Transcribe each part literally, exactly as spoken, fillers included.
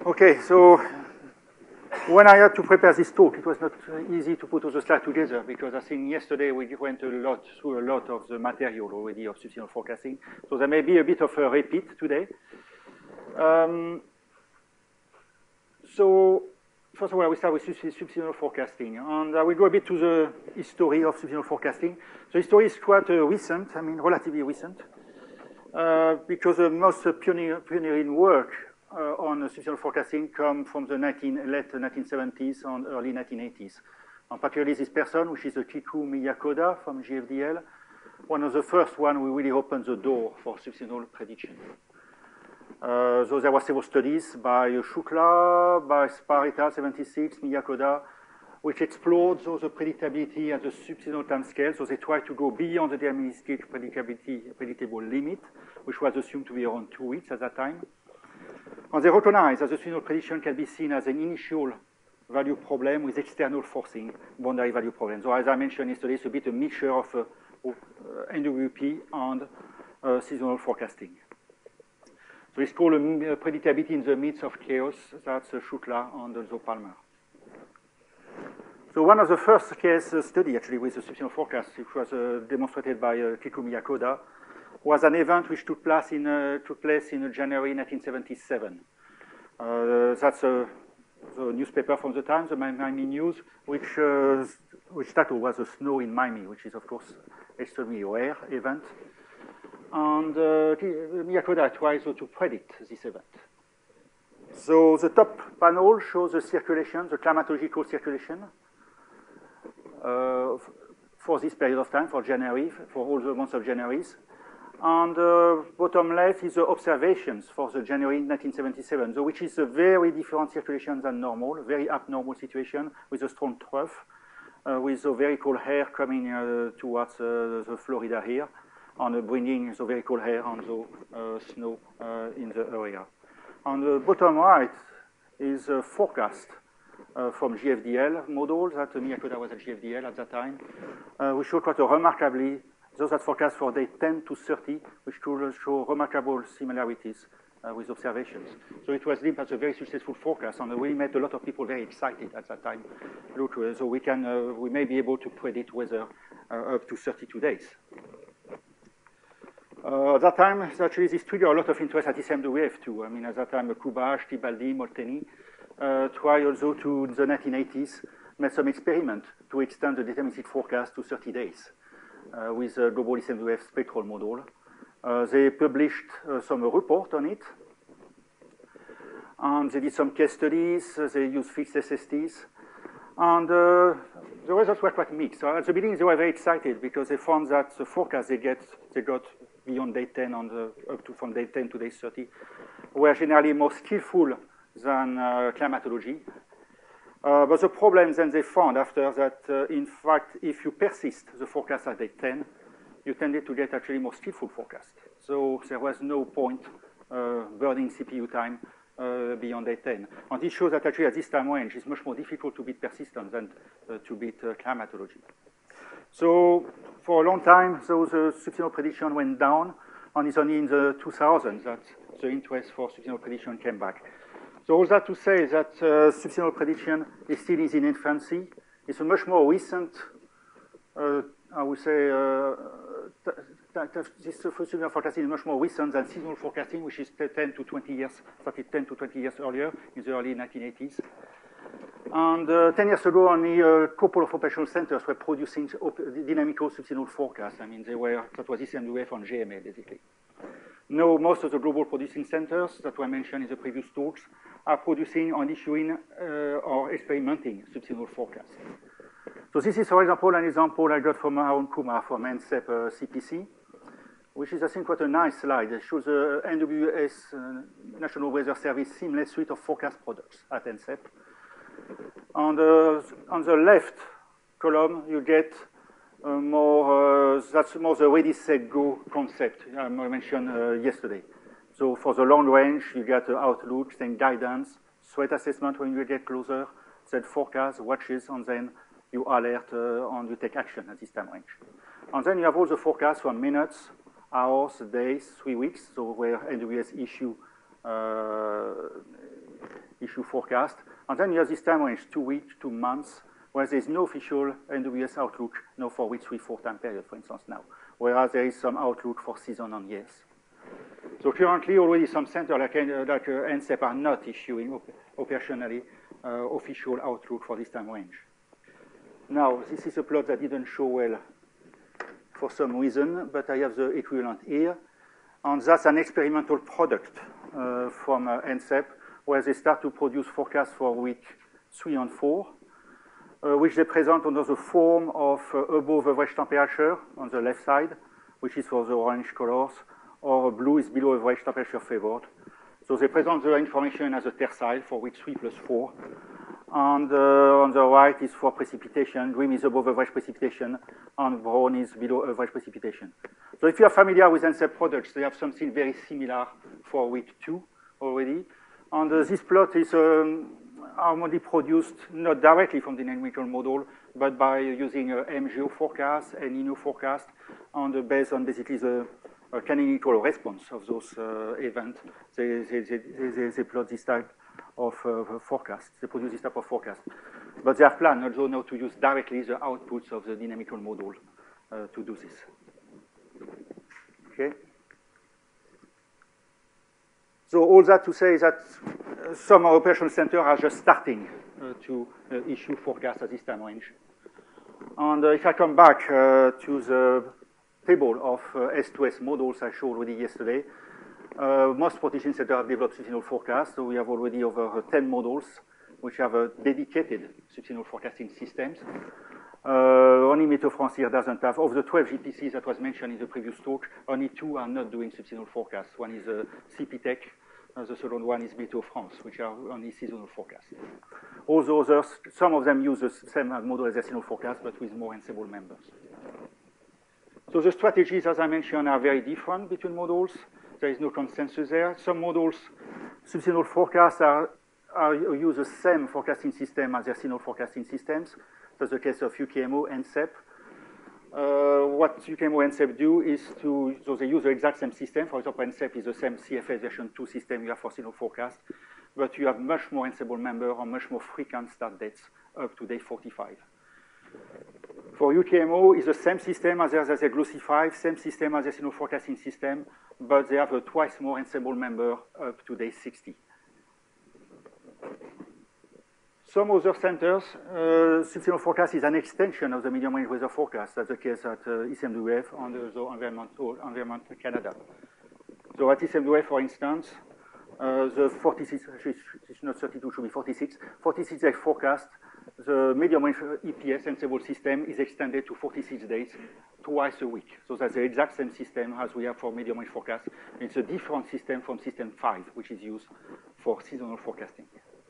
Okay, so when I had to prepare this talk, it was not easy to put all the slides together because I think yesterday we went a lot through a lot of the material already of subseasonal forecasting. So there may be a bit of a repeat today. Um, so first of all, I will start with subseasonal forecasting, and I will go a bit to the history of subseasonal forecasting. The history is quite uh, recent, I mean, relatively recent, uh, because the most uh, pioneer, pioneering work uh, on uh, subseasonal forecasting come from the nineteen, late nineteen seventies and early nineteen eighties. And particularly this person, which is uh, Kiku Miyakoda from G F D L, one of the first one who really opened the door for subseasonal prediction. Uh, so there were several studies by Shukla, by Sparita, seventy-six, Miyakoda, which explored so the predictability at the subseasonal time scale. So they tried to go beyond the deterministic predictability, predictable limit, which was assumed to be around two weeks at that time. And they recognized that the subseasonal prediction can be seen as an initial value problem with external forcing boundary value problems. So as I mentioned yesterday, it's a bit a mixture of, uh, of uh, N W P and uh, seasonal forecasting. So it's called a predictability in the midst of chaos. That's uh, Shukla and also Palmer. So one of the first case uh, study actually with the subseasonal forecast, which was uh, demonstrated by uh, Kiku Miyakoda, was an event which took place in, uh, took place in January nineteen seventy-seven. Uh, that's uh, the newspaper from the time, the Miami News, which, uh, which title was The Snow in Miami, which is, of course, extremely rare event. And uh, Miyakoda tries to predict this event. So the top panel shows the circulation, the climatological circulation uh, for this period of time, for January, for all the months of January. And uh, bottom left is the observations for the January nineteen seventy-seven, so which is a very different circulation than normal, very abnormal situation with a strong trough, uh, with the very cold air coming uh, towards uh, the Florida here, and uh, bringing the very cold air and the uh, snow uh, in the area. On the bottom right is a forecast uh, from G F D L model that uh, Miyakoda was at G F D L at that time, uh, which showed quite a remarkably, those that forecast for day ten to thirty, which should show remarkable similarities uh, with observations. So it was deemed as a very successful forecast, and we made a lot of people very excited at that time. Look, uh, so we can, uh, we may be able to predict weather uh, up to thirty-two days. Uh, at that time, actually, this triggered a lot of interest at I C M W F too. I mean, at that time, Kubash, Tibaldi, Molteni uh, tried also to, in the nineteen eighties, made some experiment to extend the deterministic forecast to thirty days uh, with a global I C M W F spectral model. Uh, they published uh, some report on it, and they did some case studies. Uh, they used fixed S S Ts, and uh, the results were quite mixed. So at the beginning, they were very excited because they found that the forecast they get, they got beyond day ten and uh, up to from day ten to day thirty, were generally more skillful than uh, climatology. Uh, but the problem then they found after that, uh, in fact, if you persist the forecast at day ten, you tended to get actually more skillful forecast. So there was no point uh, burning C P U time uh, beyond day ten. And this shows that actually at this time range, it's much more difficult to beat persistence than uh, to beat uh, climatology. So for a long time, so the subseasonal prediction went down, and it's only in the two thousands that the interest for subseasonal prediction came back. So all that to say is that uh, subseasonal prediction is still is in infancy. It's a much more recent, uh, I would say, uh, this subseasonal forecasting is much more recent than seasonal forecasting, which is ten to twenty years, started ten to twenty years earlier in the early nineteen eighties. And uh, ten years ago, only a couple of operational centers were producing dynamical subseasonal forecasts. I mean, they were, that was I C M W F and G M A, basically. Now, most of the global producing centers that were mentioned in the previous talks are producing and issuing uh, or experimenting subseasonal forecasts. So this is, for example, an example I got from Aaron Kumar from N C E P uh, C P C, which is, I think, quite a nice slide. It shows the N W S, uh, National Weather Service, seamless suite of forecast products at N C E P. On the, on the left column, you get uh, more, uh, that's more the ready, set, go concept I mentioned uh, yesterday. So for the long range, you get uh, outlook, then guidance, threat assessment when you get closer, then forecast, watches, and then you alert uh, and you take action at this time range. And then you have all the forecasts from minutes, hours, days, three weeks, so where N W S issue uh, issue forecast. And then you have this time range, two weeks, two months, where there's no official N W S outlook, no for week three, four time period, for instance, now, whereas there is some outlook for season and years. So currently, already some centers like, uh, like uh, N C E P are not issuing op operationally uh, official outlook for this time range. Now, this is a plot that didn't show well for some reason, but I have the equivalent here. And that's an experimental product uh, from uh, N C E P, where they start to produce forecasts for week three and four, uh, which they present under the form of uh, above average temperature on the left side, which is for the orange colors, or blue is below average temperature favored. So they present the information as a tercile for week three plus four. And uh, on the right is for precipitation. Green is above average precipitation, and brown is below average precipitation. So if you are familiar with N C E P products, they have something very similar for week two already. And uh, this plot is um, normally produced not directly from the dynamical model, but by using uh, M G O forecast and I N O forecast, and uh, based on basically the uh, canonical response of those uh, events, they, they, they, they, they plot this type of uh, forecast. They produce this type of forecast. But they have planned also now to use directly the outputs of the dynamical model uh, to do this. Okay. So all that to say is that uh, some operational centers are just starting uh, to uh, issue forecasts at this time range. And uh, if I come back uh, to the table of uh, S two S models I showed already yesterday, uh, most protection centers have developed subseasonal forecasts. So we have already over uh, ten models which have a dedicated subseasonal forecasting systems. Uh, only Meteo France here doesn't have. Of the twelve G P Cs that was mentioned in the previous talk, only two are not doing subseasonal forecasts. One is uh, C P Tech, and the second one is Meteo France, which are only seasonal forecasts. All the others, some of them use the same model as their seasonal forecast, but with more ensemble members. So the strategies, as I mentioned, are very different between models. There is no consensus there. Some models, subseasonal forecasts are, are use the same forecasting system as their seasonal forecasting systems. That's the case of U K M O and N C E P. Uh, what U K M O and N C E P do is to, so they use the exact same system. For example, N C E P is the same C F S version two system you have for seasonal forecast, but you have much more ensemble members or much more frequent start dates up to day forty-five. For U K M O, it's the same system as their Glossy five, same system as their seasonal forecasting system, but they have a twice more ensemble member up to day sixty. Some other centers, uh, seasonal forecast is an extension of the medium range weather forecast. That's the case at uh, I C M W F and also Environment, Environment Canada. So at I C M W F, for instance, uh, the forty-six, it's not thirty-two, it should be forty-six, forty-six day forecast, the medium range E P S ensemble system is extended to forty-six days, twice a week. So that's the exact same system as we have for medium range forecast. It's a different system from system five, which is used for seasonal forecasting.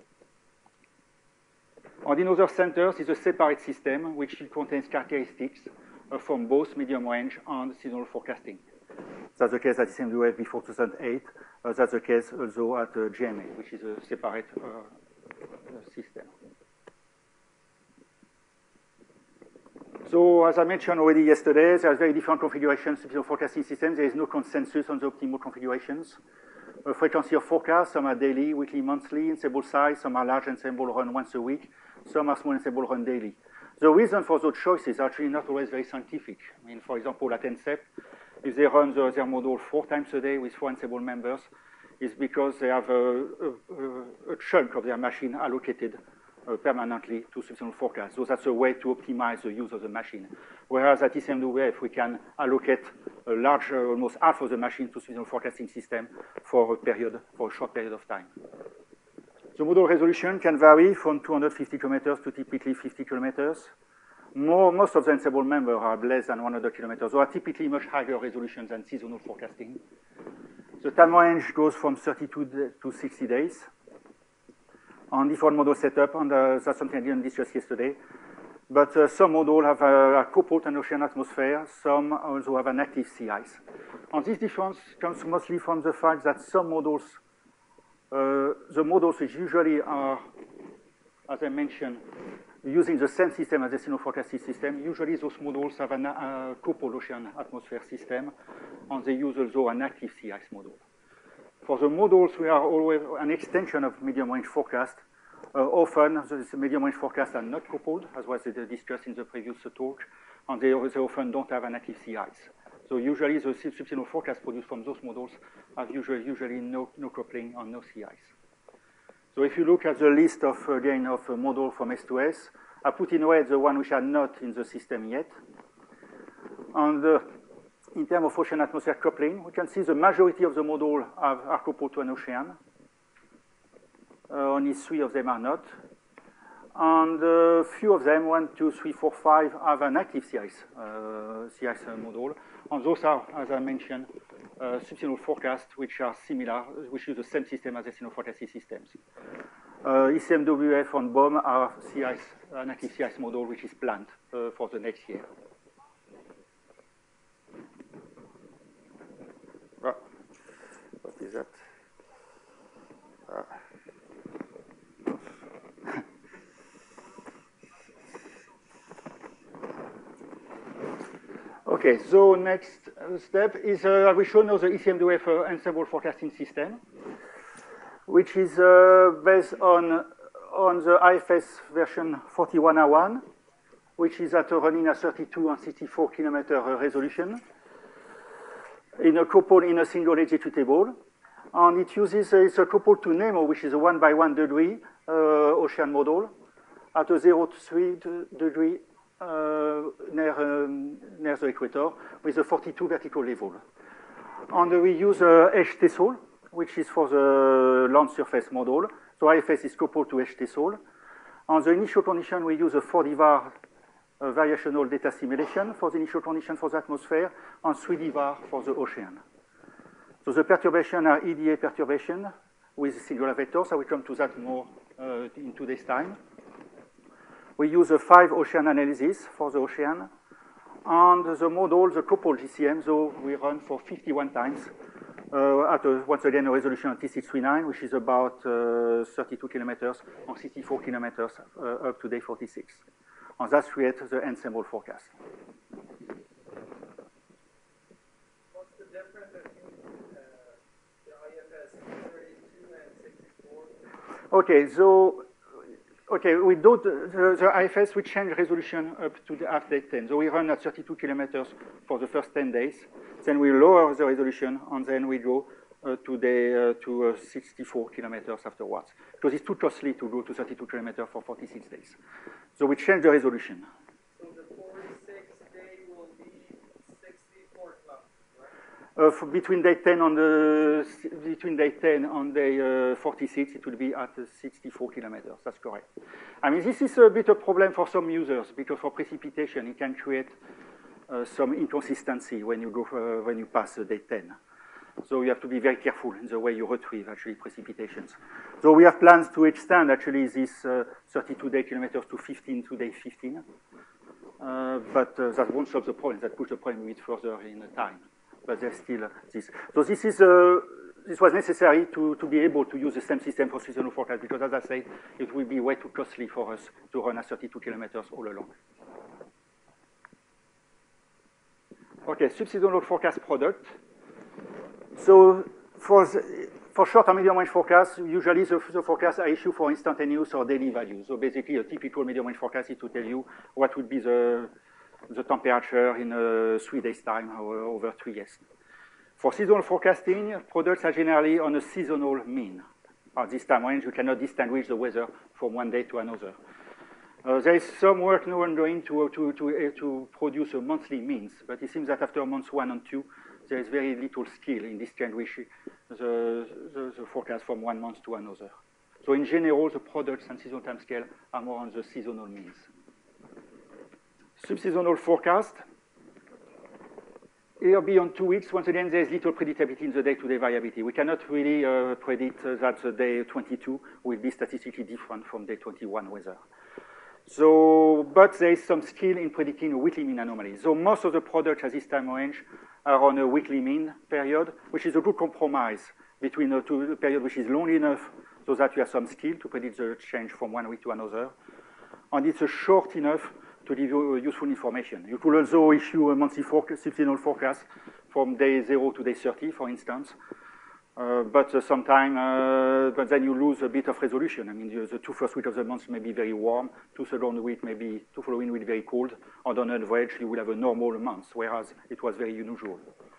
And in other centers is a separate system which contains characteristics uh, from both medium range and seasonal forecasting. That's the case at I C M W F before two thousand eight. Uh, that's the case also at uh, G M A, which is a separate uh, system. So as I mentioned already yesterday, there are very different configurations of seasonal forecasting systems. There is no consensus on the optimal configurations. Uh, frequency of forecast, some are daily, weekly, monthly, ensemble size, some are large ensemble run once a week, some are small ensemble run daily. The reason for those choices are actually not always very scientific. I mean, for example, at N C E P, if they run the, their model four times a day with four ensemble members, it's because they have a, a, a chunk of their machine allocated uh, permanently to subseasonal forecast. So that's a way to optimize the use of the machine. Whereas at I C M W F, we can allocate a large, uh, almost half of the machine to seasonal forecasting system for a period, for a short period of time. The model resolution can vary from two hundred fifty kilometers to typically fifty kilometers. More, most of the ensemble members are less than one hundred kilometers, so are typically much higher resolution than seasonal forecasting. The time range goes from thirty-two to sixty days. On different model setup, and uh, that's something I didn't discuss yesterday. But uh, some models have a, a coupled and ocean atmosphere, some also have an active sea ice. And this difference comes mostly from the fact that some models, uh, the models which usually are, as I mentioned, using the same system as the seasonal forecasting system, usually those models have a uh, coupled ocean atmosphere system, and they use also an active sea ice model. For the models, we are always an extension of medium-range forecast. Uh, often, the medium-range forecasts are not coupled, as was discussed in the previous talk, and they, they often don't have an active C Is. So usually, the subsequent forecasts produced from those models have usually, usually no, no coupling and no C Is. So if you look at the list of, again, of a model from S two S, I put in red the one which are not in the system yet. And uh, in terms of ocean-atmosphere coupling, we can see the majority of the model have, are coupled to an ocean. Uh, only three of them are not. And a uh, few of them, one, two, three, four, five, have an active C Is, uh, C Is model. And those are, as I mentioned, uh, subsequent forecasts which are similar, which use the same system as the forecasting systems. Uh, E C M W F and B O M are C Is, an active C Is model which is planned uh, for the next year. Ah, what is that? Ah. Okay, so next step is uh, we show now the E C M W F uh, ensemble forecasting system, which is uh, based on, on the I F S version forty-one oh one, which is at uh, running at thirty-two and sixty-four kilometer resolution, in a couple in a single executable. And it uses, uh, it's a couple to NEMO, which is a one by one degree uh, ocean model, at a zero to three degree uh, near, um, near the equator, with a forty-two vertical level. And uh, we use uh, H-TESOL, which is for the land surface model. So I F S is coupled to H-TESOL. On the initial condition, we use a four D V A R uh, variational data simulation for the initial condition for the atmosphere, and three D V A R for the ocean. So the perturbations are E D A perturbation with singular vectors. I will come to that more uh, in today's time. We use a five ocean analysis for the ocean. And the model, the coupled G C M, so we run for fifty-one times uh, at, a, once again, a resolution of T six thirty-nine, which is about uh, thirty-two kilometers or sixty-four kilometers uh, up to day forty-six. And that creates the ensemble forecast. What's the difference between uh, the I F S thirty-two and sixty-four? Okay, so okay, we do the, the I F S, we change resolution up to the half day ten. So we run at thirty-two kilometers for the first ten days. Then we lower the resolution, and then we go uh, to, the, uh, to uh, sixty-four kilometers afterwards. Because it's too costly to go to thirty-two kilometers for forty-six days. So we change the resolution. So the forty-six day will be sixty-four kilometers, right? Uh, for between day ten and the between day ten and day uh, forty-six, it will be at uh, sixty-four kilometers. That's correct. I mean, this is a bit of a problem for some users because for precipitation, it can create uh, some inconsistency when you go for, when you pass uh, day ten. So you have to be very careful in the way you retrieve actually precipitations. So we have plans to extend actually this uh, thirty-two day kilometers to fifteen to day fifteen, uh, but uh, that won't solve the problem. That puts the problem a bit further in time. But there's still uh, this. So this is uh, this was necessary to, to be able to use the same system for seasonal forecast because, as I said, it will be way too costly for us to run at thirty-two kilometers all along. Okay, subseasonal forecast product. So for the, for short and medium range forecasts, usually the, the forecasts are issued for instantaneous or daily values. So basically, a typical medium range forecast is to tell you what would be the the temperature in uh, three days' time or over three years. For seasonal forecasting, products are generally on a seasonal mean. At this time range, you cannot distinguish the weather from one day to another. Uh, there is some work now ongoing to, to, to, uh, to produce a monthly means, but it seems that after months one and two, there is very little skill in distinguishing the, the, the forecast from one month to another. So in general, the products and seasonal timescale are more on the seasonal means. Subseasonal forecast. Here beyond two weeks, once again, there is little predictability in the day-to-day variability. We cannot really uh, predict uh, that the day twenty-two will be statistically different from day twenty-one weather. So, but there is some skill in predicting a weekly mean anomaly. So most of the products at this time range are on a weekly mean period, which is a good compromise between the two period which is long enough so that you have some skill to predict the change from one week to another. And it's a short enough to give you useful information. You could also issue a monthly forecast, seasonal forecast from day zero to day thirty, for instance. Uh, but uh, sometimes, uh, but then you lose a bit of resolution. I mean, the, the two first weeks of the month may be very warm, two second week may be, two following week very cold, and on average you will have a normal month, whereas it was very unusual.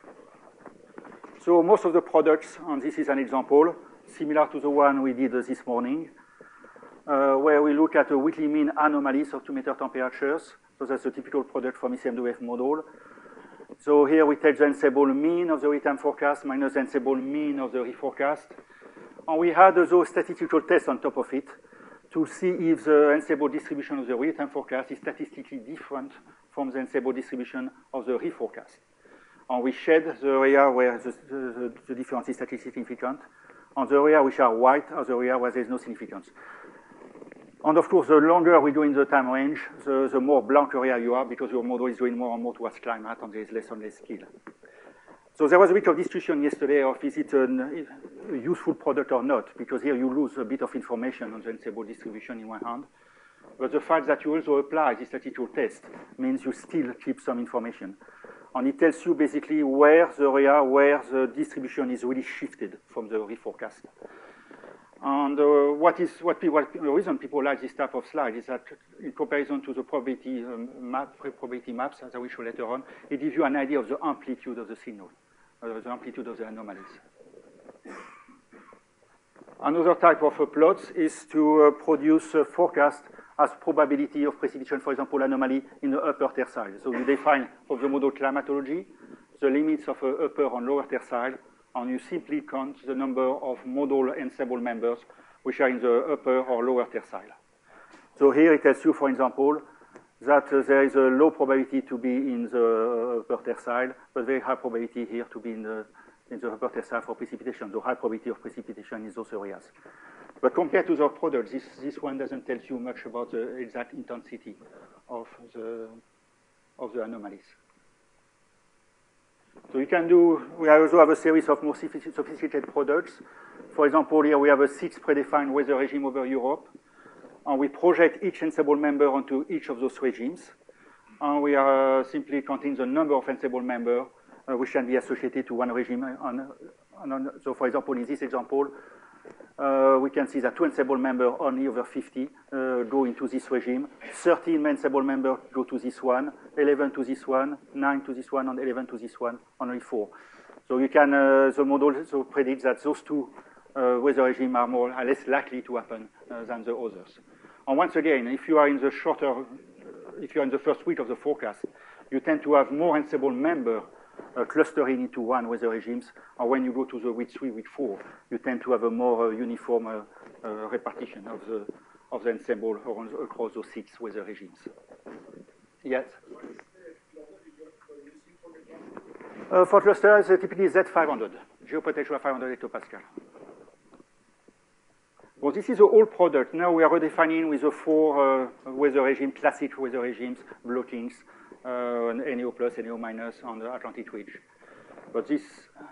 So most of the products, and this is an example, similar to the one we did uh, this morning, uh, where we look at a weekly mean anomalies of two meter temperatures. So that's a typical product from E C M W F model. So here we take the ensemble mean of the real-time forecast minus the ensemble mean of the reforecast. And we had uh, those statistical tests on top of it to see if the ensemble distribution of the real-time forecast is statistically different from the ensemble distribution of the reforecast. And we shed the area where the, the, the difference is statistically significant, and the area which are white are the area where there is no significance. And of course, the longer we go in the time range, the, the more blank area you are, because your model is going more and more towards climate, and there is less and less skill. So there was a bit of discussion yesterday of is it an, a useful product or not, because here you lose a bit of information on the ensemble distribution in one hand. But the fact that you also apply this statistical test means you still keep some information. And it tells you basically where the area where the distribution is really shifted from the reforecast. And uh, what is what people, what, the reason people like this type of slide is that in comparison to the probability um, map, probability maps, as I will show later on, it gives you an idea of the amplitude of the signal, uh, the amplitude of the anomalies. Another type of uh, plots is to uh, produce a forecast as probability of precipitation, for example, anomaly in the upper tercile. So you define for the model climatology the limits of uh, upper and lower tercile, and you simply count the number of model ensemble members which are in the upper or lower tercile. So here it tells you, for example, that uh, there is a low probability to be in the upper tercile, but very high probability here to be in the, in the upper tercile for precipitation. The high probability of precipitation in those areas. But compared to the products, this, this one doesn't tell you much about the exact intensity of the, of the anomalies. So you can do, we also have a series of more sophisticated products. For example, here we have a six predefined weather regime over Europe. And we project each ensemble member onto each of those regimes. And we are simply counting the number of ensemble members uh, which can be associated to one regime. And, and, so for example, in this example, Uh, we can see that two ensemble members only over fifty uh, go into this regime. thirteen ensemble members go to this one, eleven to this one, nine to this one, and eleven to this one, only four. So you can, uh, the model so predicts that those two uh, weather regimes are more are less likely to happen uh, than the others. And once again, if you are in the shorter, if you are in the first week of the forecast, you tend to have more ensemble members Uh, clustering into one weather regimes, or when you go to the week three, week four, you tend to have a more uh, uniform uh, uh, repartition of the of the ensemble across those six weather regimes. Yes. Uh, for clusters, uh, typically Z five hundred, geopotential five hundred hectopascal. Well, this is the whole product. Now we are redefining with the four uh, weather regimes, classic weather regimes, blockings. Uh, N E O plus, N E O minus on the Atlantic ridge. But this,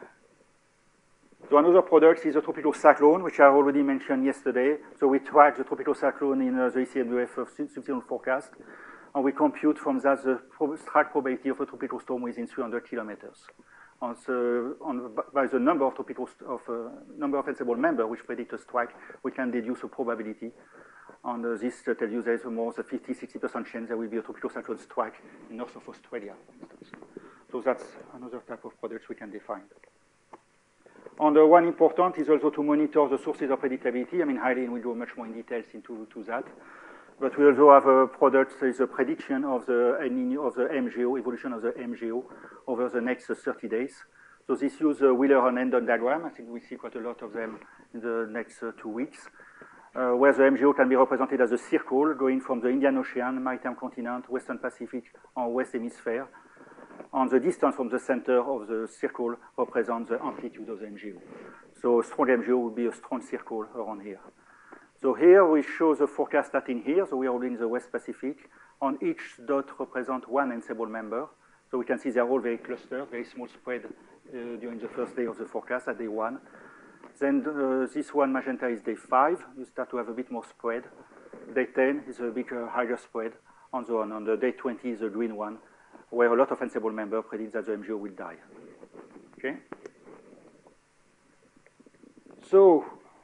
so another product is the tropical cyclone, which I already mentioned yesterday. So we track the tropical cyclone in uh, the E C M W F subsequent forecast, and we compute from that the pro strike probability of a tropical storm within three hundred kilometers. And so on, by the number of tropical of uh, number of ensemble members which predict a strike, we can deduce a probability. And uh, this uh, tells you there is a more than fifty, sixty percent chance there will be a tropical cyclone strike in north of Australia, for instance. So that's another type of products we can define. And uh, one important is also to monitor the sources of predictability. I mean, Eileen will go much more in details into to that. But we also have a product that is a prediction of the of the M G O, evolution of the M G O over the next uh, thirty days. So this uses a Wheeler and Hendon diagram. I think we see quite a lot of them in the next uh, two weeks. Uh, where the M G O can be represented as a circle going from the Indian Ocean, Maritime Continent, Western Pacific, and West Hemisphere. And the distance from the center of the circle represents the amplitude of the M G O. So a strong M G O would be a strong circle around here. So here we show the forecast starting here. So we are all in the West Pacific. And each dot represents one ensemble member. So we can see they're all very clustered, very small spread uh, during the first day of the forecast at day one. Then uh, this one magenta is day five. You start to have a bit more spread. Day ten is a bit uh, higher spread, and so on. On the day twenty is the green one, where a lot of ensemble members predict that the M G O will die. Okay. So,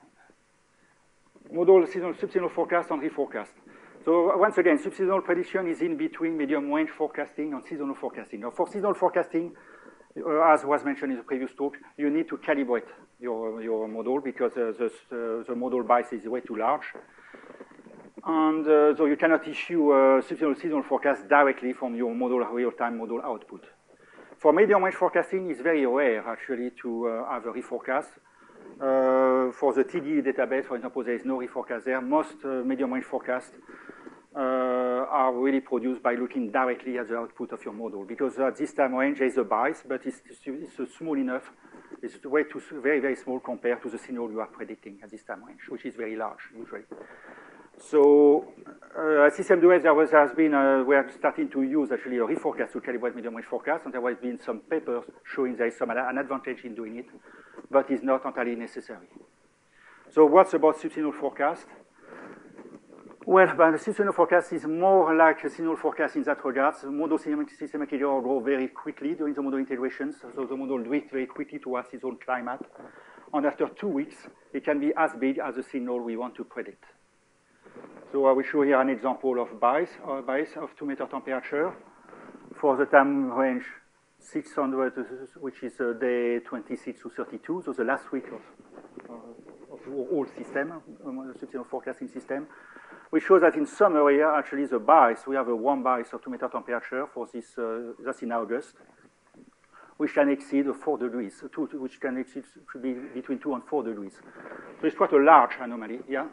model seasonal, subseasonal forecast and reforecast. So once again, subseasonal prediction is in between medium range forecasting and seasonal forecasting. Now, for seasonal forecasting, uh, as was mentioned in the previous talk, you need to calibrate your, your model because uh, the, uh, the model bias is way too large. And uh, so you cannot issue a subseasonal seasonal forecast directly from your model real-time model output. For medium range forecasting, it's very rare actually to uh, have a reforecast. Uh, for the T D E database, for example, there is no reforecast there. Most uh, medium range forecasts uh, are really produced by looking directly at the output of your model, because at this time range there is a bias, but it's, it's, it's small enough. It's way too very very small compared to the signal you are predicting at this time range, which is very large usually. So uh, at SysMDOF there was has been uh, we are starting to use actually a reforecast to calibrate medium range forecast, and there has been some papers showing there is some an advantage in doing it, but it's not entirely necessary. So what's about subseasonal forecast? Well, but the seasonal forecast is more like a seasonal forecast in that regard. The model systematic error grow very quickly during the model integrations, so the model drifts very quickly towards its own climate. And after two weeks, it can be as big as the signal we want to predict. So I will show here an example of bias, uh, bias of two meter temperature for the time range six hundred, which is uh, day twenty-six to thirty-two, so the last week of, uh, of the whole system, um, the subseasonal forecasting system. We show that in some area, actually, the bias, we have a warm bias of two meter temperature for this, uh, that's in August, which can exceed four degrees, two, which can exceed, should be between two and four degrees. So it's quite a large anomaly, yeah?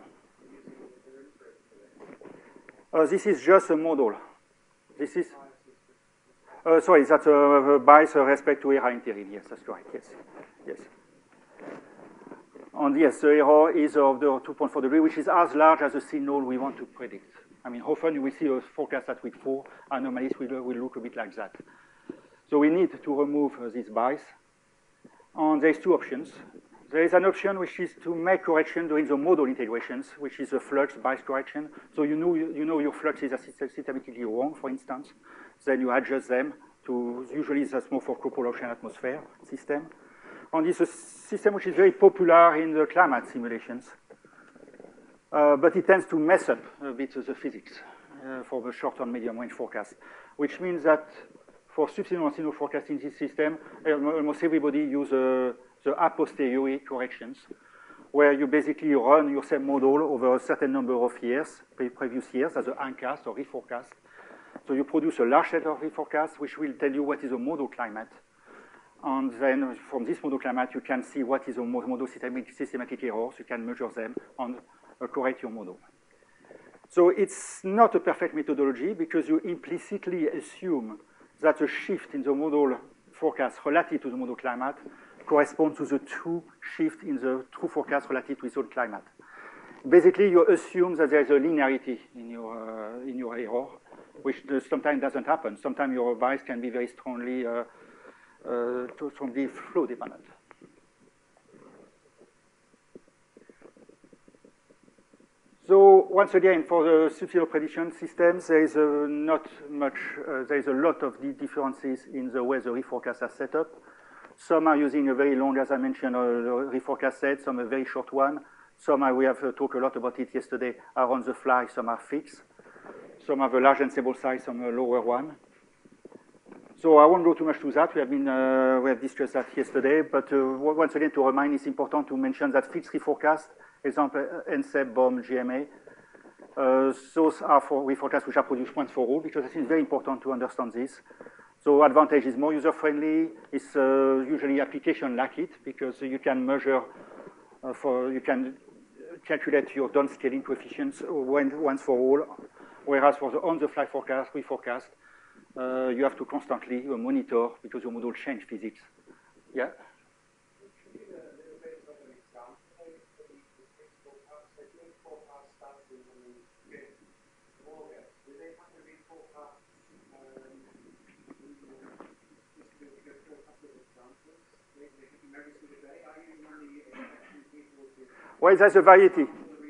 Uh, this is just a model. This is, uh, sorry, that's a, a bias with respect to error interim. Yes, that's correct, yes, yes. And yes, the error is of the two point four degree, which is as large as the signal we want to predict. I mean, often you will see a forecast at week four, anomalies will, will look a bit like that. So we need to remove uh, this bias. And there's two options. There is an option which is to make correction during the model integrations, which is a flux bias correction. So you know, you know your flux is systematically wrong, for instance. Then you adjust them to, usually that's more for co-pollution atmosphere system. And it's a system which is very popular in the climate simulations. Uh, but it tends to mess up a bit the physics uh, for the short and medium range forecast, which means that for subseasonal and seasonal forecasting this system, almost everybody uses uh, the a posteriori corrections, where you basically run your same model over a certain number of years, previous years, as a handcast or reforecast. So you produce a large set of reforecasts, which will tell you what is a model climate. And then from this model climate, you can see what is a model systematic, systematic errors. You can measure them and uh, correct your model. So it's not a perfect methodology because you implicitly assume that a shift in the model forecast relative to the model climate corresponds to the true shift in the true forecast relative to its own climate. Basically, you assume that there is a linearity in your, uh, in your error, which sometimes doesn't happen. Sometimes your bias can be very strongly uh, Uh, to, from the flow dependent. So once again, for the subseasonal prediction systems, there is a not much. Uh, there is a lot of the differences in the way the reforecasts are set up. Some are using a very long, as I mentioned, uh, reforecast set. Some a very short one. Some are, we have uh, talked a lot about it yesterday, are on the fly. Some are fixed. Some have a large and stable size. Some a lower one. So I won't go too much to that. We have been uh, we have discussed that yesterday. But uh, once again, to remind, it's important to mention that fixed reforecast, example, NCEP, B O M, G M A, uh, those are for reforecasts which are produced once for all, because I think it's very important to understand this. So advantage is more user-friendly. It's uh, usually application like it, because you can measure uh, for you can calculate your downscaling coefficients when, once for all, whereas for the on-the-fly forecast, reforecast, Uh, you have to constantly uh, monitor because your model change physics. Yeah? Well, there's a variety.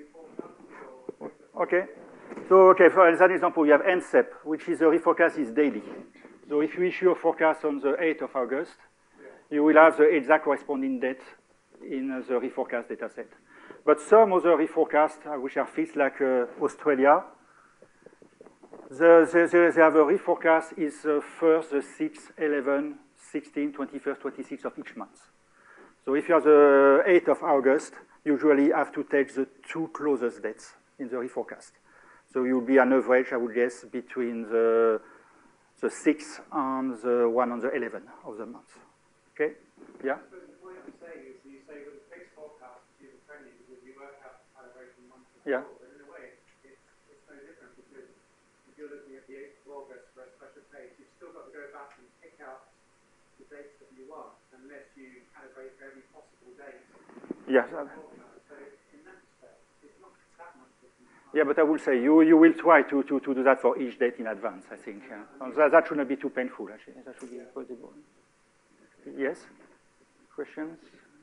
Okay. So, okay, for an example, you have NCEP, which is a reforecast is daily. So if you issue a forecast on the eighth of August, you will have the exact corresponding date in uh, the reforecast data set. But some other reforecasts, uh, which are fixed, like uh, Australia, the, the, the, they have a reforecast is the first, the sixth, eleventh, sixteenth, twenty-first, twenty-sixth of each month. So if you have the eighth of August, you usually have to take the two closest dates in the reforecast. So you'll be an average, I would guess, between the, the sixth and the one on the eleventh of the month. Okay? Yeah? So the point I'm saying is you say with a fixed forecast, you use a trending because you work out the calibration month to Yeah. month. But in a way, it's, it's no different because if you're looking at the eighth of August for a special page, you've still got to go back and pick out the dates that you want unless you calibrate for every possible date. Yes. So in that respect, it's not that much different. Yeah, but I will say you, you will try to, to, to do that for each date in advance, I think. Yeah. And that, that should not be too painful, actually. That should be possible. Yes? Questions?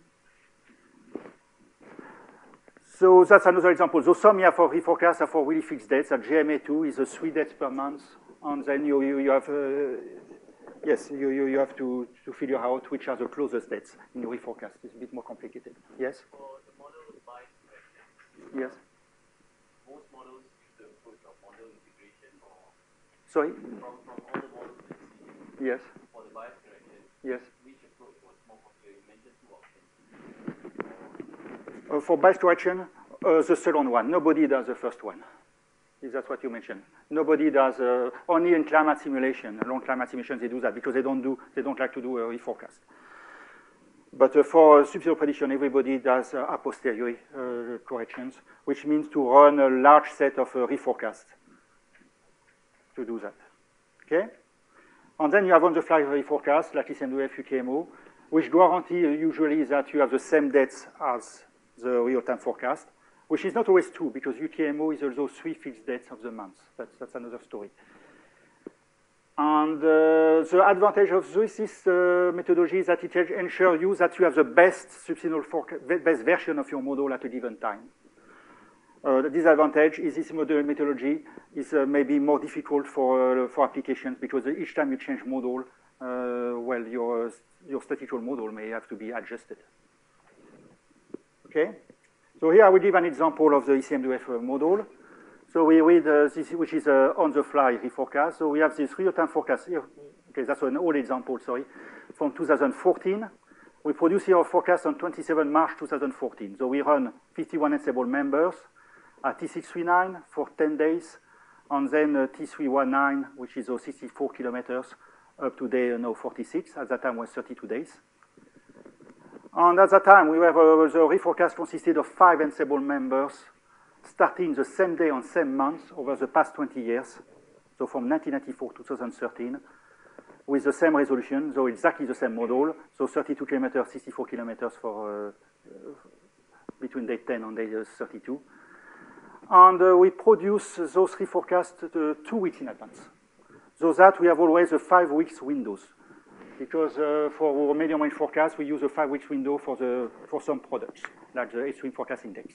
So that's another example. So some here for reforecast are for really fixed dates. At G M A two is a three dates per month. And then you, you, you have, uh, yes, you, you, you have to, to figure out which are the closest dates in your reforecast. It's a bit more complicated. Yes? For the model bias correction, Yes? most models use the approach of model integration or Sorry? from, from all the models that you see Yes? for the bias correction, Yes? which approach was more popular? You mentioned two options. Uh, for bias correction, uh, the second one. Nobody does the first one. Is that what you mentioned? Nobody does, uh, only in climate simulation, long climate simulation, they do that because they don't do, they don't like to do a reforecast. But uh, for subzero prediction, everybody does uh, a posteriori uh, corrections, which means to run a large set of uh, reforecasts to do that. Okay? And then you have on-the-fly reforecast, like E C M W F, U T M O, which guarantee uh, usually that you have the same dates as the real-time forecast, which is not always true, because U T M O is also three fixed dates of the month. That's, that's another story. And uh, the advantage of this is, uh, methodology is that it ensures you that you have the best subsequent forecast, best version of your model at a given time. Uh, the disadvantage is this model methodology is uh, maybe more difficult for, uh, for applications because each time you change model, uh, well, your, your statistical model may have to be adjusted. Okay? So here I will give an example of the E C M W F model. So we read uh, this, which is uh, on-the-fly reforecast. So we have this real-time forecast here. Okay, that's an old example, sorry, from two thousand fourteen. We produce here a forecast on twenty-seventh March two thousand fourteen. So we run fifty-one ensemble members at T six thirty-nine for ten days, and then uh, T three nineteen, which is uh, sixty-four kilometers, up to day uh, no, forty-six. At that time was thirty-two days. And at that time, we have uh, the reforecast consisted of five ensemble members starting the same day on same month over the past twenty years, so from nineteen ninety-four to two thousand thirteen, with the same resolution, so exactly the same model, so thirty-two kilometers, sixty-four kilometers for uh, uh, between day ten and day thirty-two. And uh, we produce those reforecasts uh, two weeks in advance, so that we have always a five weeks windows. Because uh, for our medium range forecast, we use a five weeks window for, the, for some products, like the Extreme Forecast Index.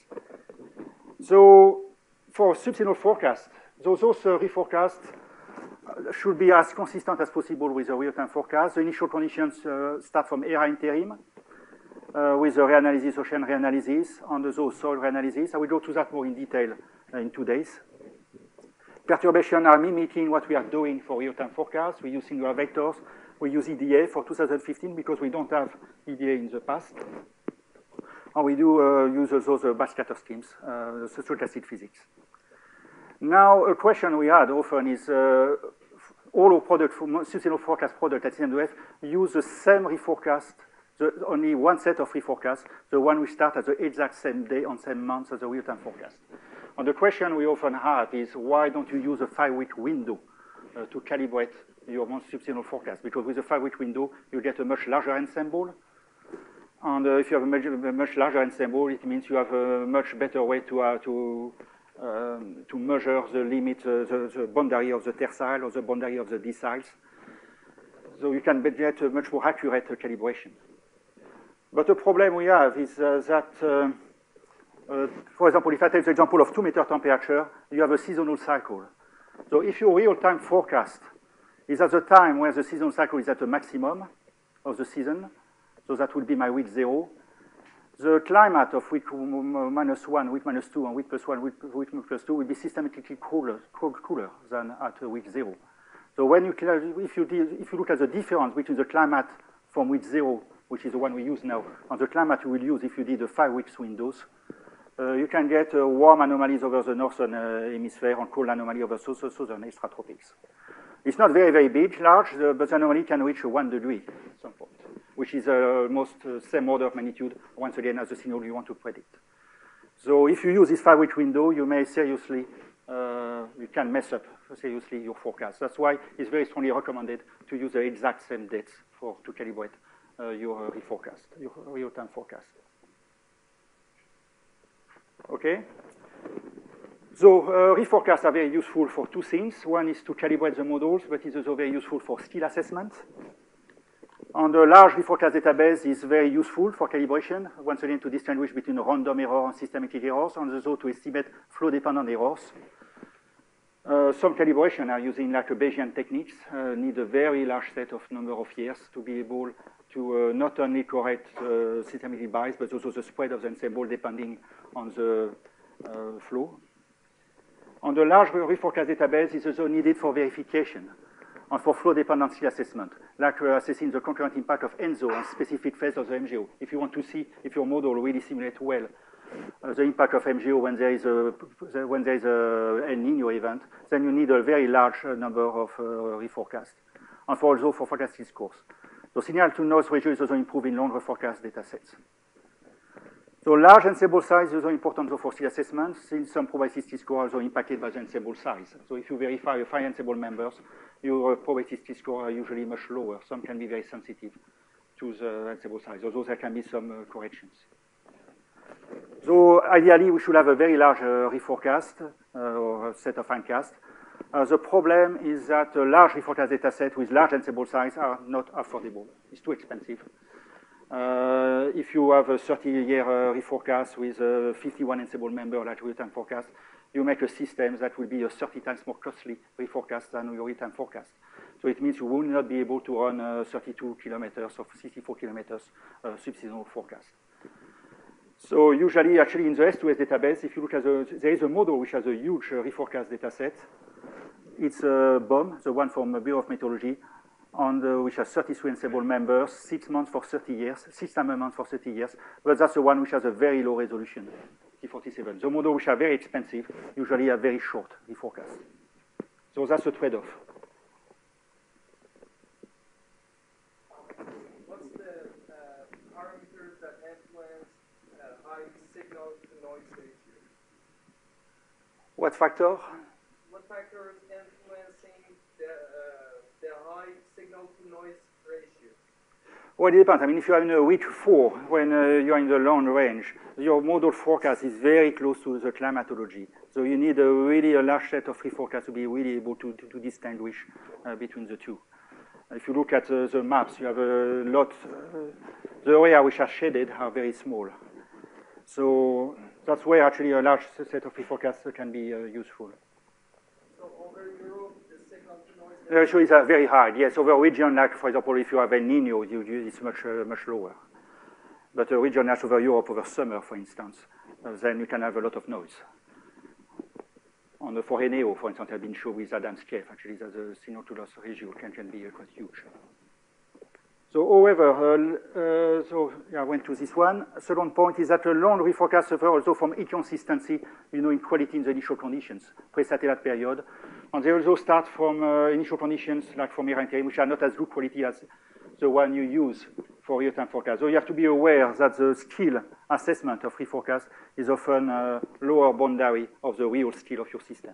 So for subsequent forecast, those, those uh, reforecasts should be as consistent as possible with the real-time forecast. The initial conditions uh, start from era interim, uh, with the reanalysis, ocean reanalysis, and the soil reanalysis. I will go to that more in detail uh, in two days. Perturbations are mimicking what we are doing for real-time forecast. We use singular vectors. We use E D A for two thousand fifteen because we don't have E D A in the past. And we do uh, use those uh, backscatter schemes, uh, stochastic physics. Now, a question we had often is uh, all our product, subsequent forecast product at E C M W F use the same reforecast, the, only one set of reforecasts, the one we start at the exact same day on same month as the real-time forecast. And the question we often have is, why don't you use a five-week window uh, to calibrate your subsequent forecast? Because with a five-week window, you get a much larger ensemble. And uh, if you have a much, a much larger ensemble, it means you have a much better way to, uh, to, um, to measure the limit, uh, the, the boundary of the tercile or the boundary of the deciles. So you can get a much more accurate uh, calibration. But the problem we have is uh, that, uh, uh, for example, if I take the example of two meter temperature, you have a seasonal cycle. So if your real-time forecast is at the time where the seasonal cycle is at the maximum of the season, so that will be my week zero, the climate of week minus one, week minus two, and week plus one, week, week plus two will be systematically cooler, cooler than at week zero. So when you, if you, if you look at the difference between the climate from week zero, which is the one we use now, and the climate you will use if you did a five weeks windows, uh, you can get uh, warm anomalies over the northern uh, hemisphere and cold anomalies over the southern extratropics. It's not very, very big, large, uh, but the anomaly can reach one degree at some point, which is almost uh, same order of magnitude, once again, as the signal you want to predict. So if you use this five-week window, you may seriously, uh, you can mess up seriously your forecast. That's why it's very strongly recommended to use the exact same dates for to calibrate uh, your uh, reforecast, your real-time forecast. Okay? So uh, reforecasts are very useful for two things. One is to calibrate the models, but it's also very useful for skill assessment. And a large reforecast database is very useful for calibration, once again to distinguish between random error and systematic errors, and also to estimate flow-dependent errors. Uh, some calibration are using like a Bayesian techniques, uh, need a very large set of number of years to be able to uh, not only correct uh, systematic bias, but also the spread of the ensemble depending on the uh, flow. And the large reforecast database is also needed for verification and for flow dependency assessment, like uh, assessing the concurrent impact of ENSO on specific phase of the M G O. If you want to see if your model really simulates well uh, the impact of M G O when there is a when there is a El Niño event, then you need a very large uh, number of uh, reforecasts, and for also for forecasting scores. So signal to noise ratio is also improved in long reforecast data sets. So large ensemble size is also important for skill assessment, since some probability score are also impacted by the ensemble size. So if you verify five ensemble members, your probability score are usually much lower. Some can be very sensitive to the ensemble size, although there can be some uh, corrections. So ideally, we should have a very large uh, reforecast uh, or a set of handcasts. Uh, the problem is that a large reforecast data set with large ensemble size are not affordable. It's too expensive. Uh, if you have a thirty-year uh, reforecast with a fifty-one ensemble member like real-time forecast, you make a system that will be a thirty times more costly reforecast than your real-time forecast. So it means you will not be able to run uh, thirty-two kilometers or sixty-four kilometers uh, subseasonal forecast. So usually, actually, in the S two S database, if you look at the, there is a model which has a huge uh, reforecast data set. It's a B O M, the one from the Bureau of Meteorology, and uh, which has thirty-three ensemble members, six months for thirty years, six times a month for thirty years. But that's the one which has a very low resolution, T forty-seven. The model which are very expensive usually have very short reforecast. So that's a trade-off. What's the uh, parameters that influence uh, high signal-to-noise ratio? What factor? What factors influencing the, uh, the high signal-to-noise ratio? Well, it depends. I mean, if you are in a week four, when uh, you are in the long range, your model forecast is very close to the climatology. So you need a really a large set of reforecasts to be really able to, to, to distinguish uh, between the two. If you look at uh, the maps, you have a lot, uh, the areas which are shaded are very small. So that's where actually a large set of reforecasts can be uh, useful. So over Europe, the signal-to-noise The ratio is uh, very high. Yes, over a region like, for example, if you have El Niño, you, you, it's much, uh, much lower. But a region like over Europe, over summer, for instance, uh, then you can have a lot of noise. On the for Eneo, for instance, I've been shown with Adam's cave, actually, that the signal-to-loss ratio can, can be uh, quite huge. So, however, uh, uh, so yeah, I went to this one. Second point is that a long reforecast suffer also from inconsistency, you know, in quality in the initial conditions, pre-satellite period. And they also start from uh, initial conditions, like from Mira Interim, which are not as good quality as the one you use for real-time forecast. So you have to be aware that the skill assessment of reforecast is often a lower boundary of the real skill of your system.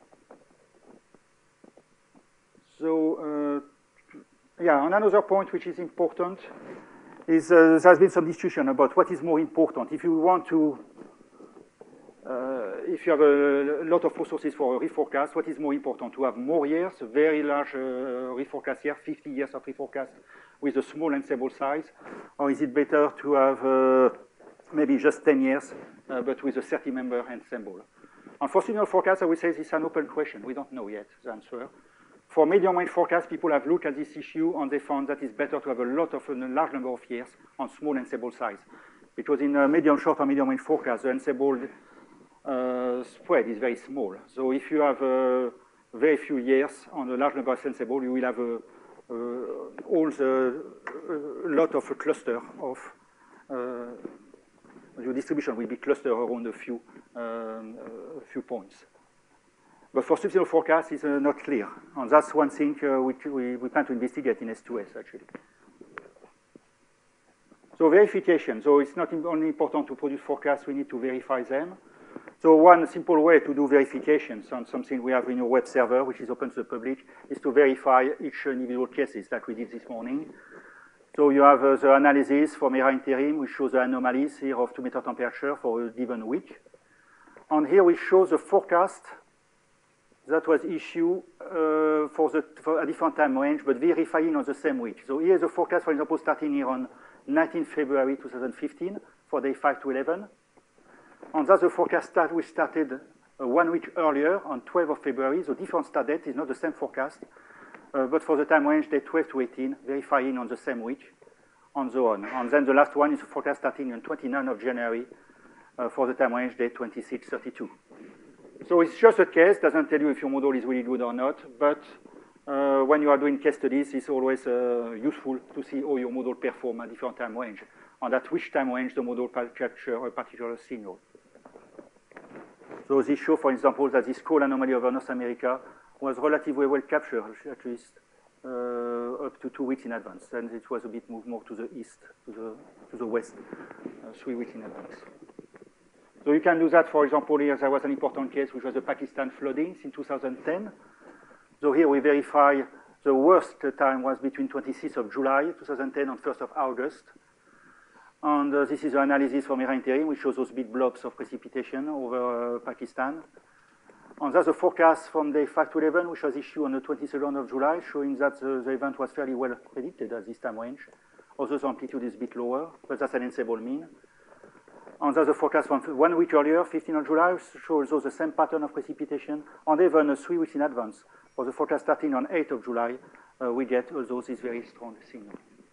So, uh, yeah, and another point which is important is uh, there has been some discussion about what is more important. If you want to, uh, if you have a, a lot of resources for a reforecast, what is more important? To have more years, a very large uh, reforecast year, fifty years of reforecast with a small ensemble size, or is it better to have uh, maybe just ten years, uh, but with a thirty member ensemble? And for signal forecast, I would say this is an open question. We don't know yet the answer. For medium range forecast, people have looked at this issue and they found that it's better to have a lot of a large number of years on small ensemble size. because in a medium short or medium range forecast, the ensemble uh, spread is very small. So if you have uh, very few years on a large number of sensible, you will have a, uh, all the a lot of a cluster of uh, your distribution will be clustered around a few um, a few points. But for subsequent forecast, it's uh, not clear, and that's one thing uh, we, we we plan to investigate in S two S actually. So verification. So it's not only important to produce forecasts; we need to verify them. So one simple way to do verifications on something we have in your web server, which is open to the public, is to verify each individual cases that we did this morning. So you have uh, the analysis from ERA interim, which shows the anomalies here of two meter temperature for a given week. And here we show the forecast that was issued uh, for, the, for a different time range, but verifying on the same week. So here is the forecast, for example, starting here on nineteenth February two thousand fifteen for day five to eleven. And that's the forecast that we started uh, one week earlier on twelfth of February. The different start date is not the same forecast, uh, but for the time range, day twelve to eighteen, verifying on the same week, and so on. And then the last one is the forecast starting on twenty-ninth of January uh, for the time range, day twenty-six thirty-two. So it's just a case, doesn't tell you if your model is really good or not, but uh, when you are doing case studies, it's always uh, useful to see how your model perform at different time range, and at which time range the model captures a particular signal. So this shows, for example, that this cold anomaly over North America was relatively well captured, at least uh, up to two weeks in advance. Then it was a bit moved more to the east, to the, to the west, uh, three weeks in advance. So you can do that, for example, here there was an important case, which was the Pakistan floodings in two thousand ten. So here we verify the worst time was between twenty-sixth of July two thousand ten and first of August. And uh, this is the analysis from ERA interim, which shows those big blobs of precipitation over uh, Pakistan. And that's the forecast from day five to eleven, which was issued on the twenty-second of July, showing that uh, the event was fairly well predicted at this time range. Although the amplitude is a bit lower, but that's an ensemble mean. And that's the forecast from one week earlier, fifteenth of July, shows also the same pattern of precipitation. And even uh, three weeks in advance, for the forecast starting on eighth of July, uh, we get also this very strong signal.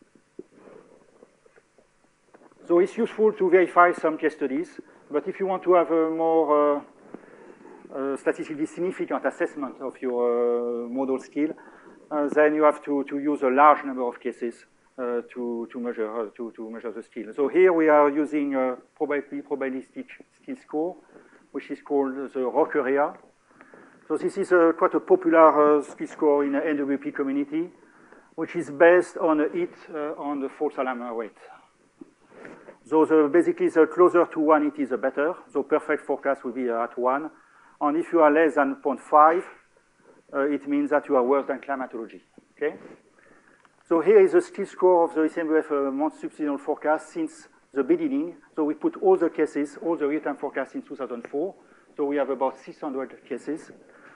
So it's useful to verify some case studies, but if you want to have a more uh, uh, statistically significant assessment of your uh, model skill, uh, then you have to, to use a large number of cases uh, to, to, measure, uh, to, to measure the skill. So here we are using a probabilistic skill score, which is called the ROC area. So this is a, quite a popular uh, skill score in the N W P community, which is based on a hit uh, on the false alarm rate. So the, basically, the closer to one it is, the better. So perfect forecast will be at one. And if you are less than zero point five, uh, it means that you are worse than climatology. Okay? So here is the skill score of the E C M W F uh, month subseasonal forecast since the beginning. So we put all the cases, all the real-time forecasts since two thousand four. So we have about six hundred cases.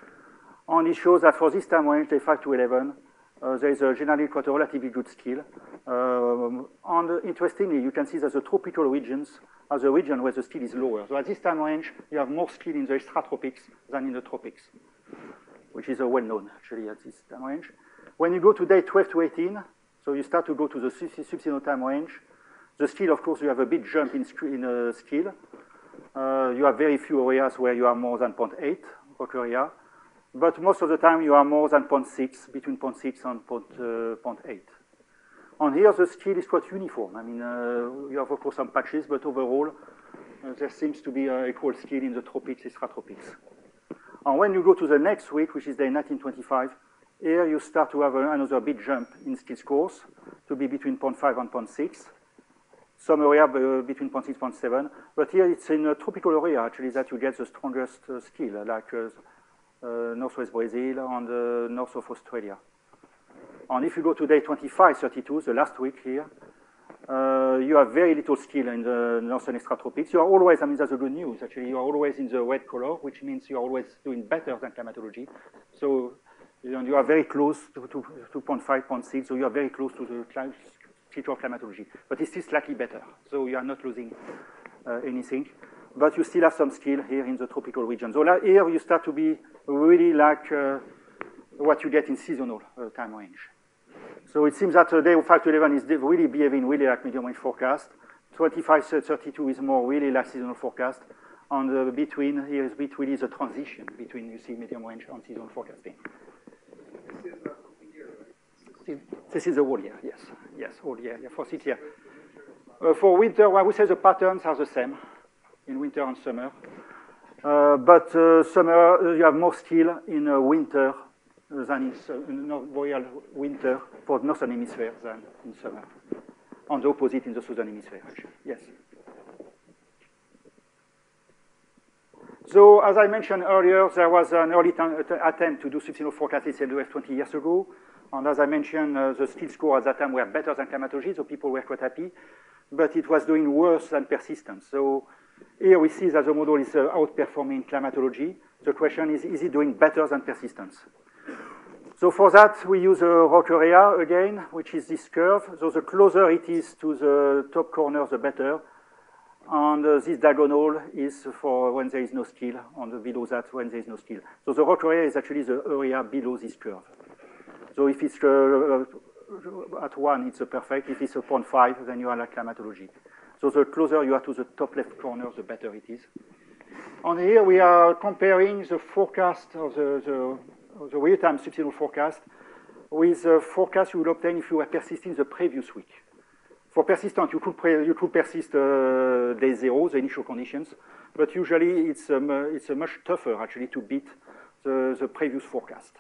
And it shows that for this time range, day five to eleven, Uh, there is a generally quite a relatively good skill. Um, and uh, interestingly, you can see that the tropical regions are the region where the skill is lower. So at this time range, you have more skill in the extratropics than in the tropics, which is uh, well known actually at this time range. When you go to day twelve to eighteen, so you start to go to the subseasonal time range, the skill, of course, you have a big jump in, in uh, skill. Uh, you have very few areas where you are more than zero point eight ROC area. But most of the time, you are more than zero point six, between zero point six and zero point eight. And here, the skill is quite uniform. I mean, uh, you have, of course, some patches, but overall, uh, there seems to be uh, equal skill in the tropics, extratropics. And when you go to the next week, which is day nineteen twenty-five, here you start to have another big jump in skill scores to be between zero point five and zero point six. Some area uh, between zero point six and zero point seven. But here, it's in a tropical area, actually, that you get the strongest uh, skill, like uh, Uh, northwest Brazil and uh, north of Australia. And if you go to day twenty-five thirty-two, the last week here, uh, you have very little skill in the northern extratropics. You are always, I mean, that's the good news, actually. You are always in the red color, which means you are always doing better than climatology. So you, know, you are very close to, to, to zero point five, zero point six, so you are very close to the feature of climatology. But it's still slightly better, so you are not losing uh, anything. But you still have some skill here in the tropical region. So here you start to be really like uh, what you get in seasonal uh, time range. So it seems that uh, day five to eleven is really behaving really like medium range forecast. twenty-five thirty-two is more really like seasonal forecast. And the between, here is between is a transition between, you see, medium range and seasonal forecasting. This is the whole year, right? This is the whole year, yes. Yes, whole year, yeah, for six years. Uh, for winter, well, I would say the patterns are the same in winter and summer. Uh, but uh, summer, uh, you have more still in uh, winter than in, uh, in boreal winter for the northern hemisphere than in summer. And the opposite in the southern hemisphere, actually. Yes. So, as I mentioned earlier, there was an early attempt to do subseasonal forecast in C L W F twenty years ago. And as I mentioned, uh, the still score at that time were better than climatology, so people were quite happy. But it was doing worse than persistence. So here we see that the model is uh, outperforming climatology. The question is, is it doing better than persistence? So for that, we use a rock area again, which is this curve. So the closer it is to the top corner, the better. And uh, this diagonal is for when there is no still, and below that when there is no still. So the rock area is actually the area below this curve. So if it's uh, at one, it's a perfect. If it's a zero point five, then you are like climatology. So the closer you are to the top left corner, the better it is. And here we are comparing the forecast of the, the, of the real-time subseasonal forecast with the forecast you would obtain if you were persisting the previous week. For persistent, you could, pre you could persist uh, day zero, the initial conditions, but usually it's, um, uh, it's uh, much tougher, actually, to beat the, the previous forecast.